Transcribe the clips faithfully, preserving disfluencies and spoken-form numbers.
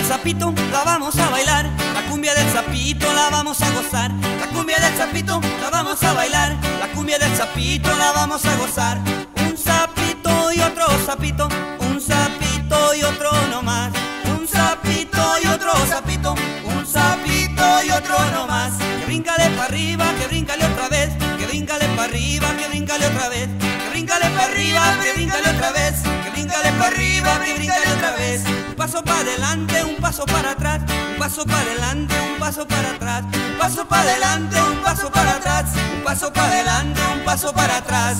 sapito la vamos a bailar, la cumbia del sapito la vamos a gozar, la cumbia del sapito la vamos a bailar, la cumbia del sapito la vamos a gozar. Un sapito y otro sapito, un sapito y otro no más, un sapito y otro sapito, un sapito y otro no más. Que bríncale pa' arriba, que bríncale otra vez, que bríncale pa' arriba, que bríncale otra vez, que bríncale pa' arriba, que bríncale otra vez, que bríncale pa' arriba, que bríncale otra vez. Un paso para adelante, un paso para atrás, un paso para adelante, un paso para atrás, un paso para adelante, un paso para atrás, un paso para adelante, un paso para atrás.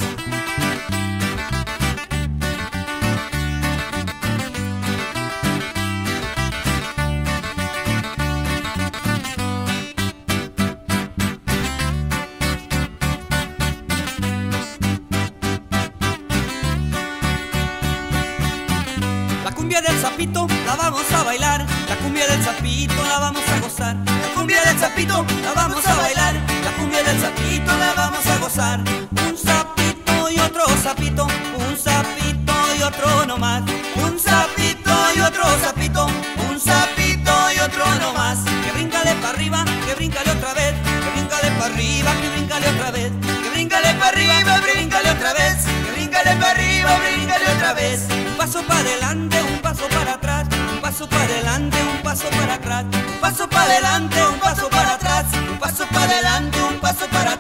La cumbia del sapito la vamos a bailar, la cumbia del sapito la vamos a gozar, la cumbia del sapito la vamos a bailar, la cumbia del sapito la vamos a gozar. Un sapito y otro sapito, un sapito y otro no más, un sapito y otro sapito, un sapito y otro no más. Que bríncale pa' arriba, que bríncale otra vez, que bríncale pa' arriba, que bríncale otra vez, que bríncale pa' arriba, que bríncale otra vez, que bríncale pa' arriba, que bríncale otra vez. Un paso para adelante, un paso para atrás, un paso para adelante, un paso para atrás, un paso para adelante, un paso para atrás, un paso para adelante, un paso para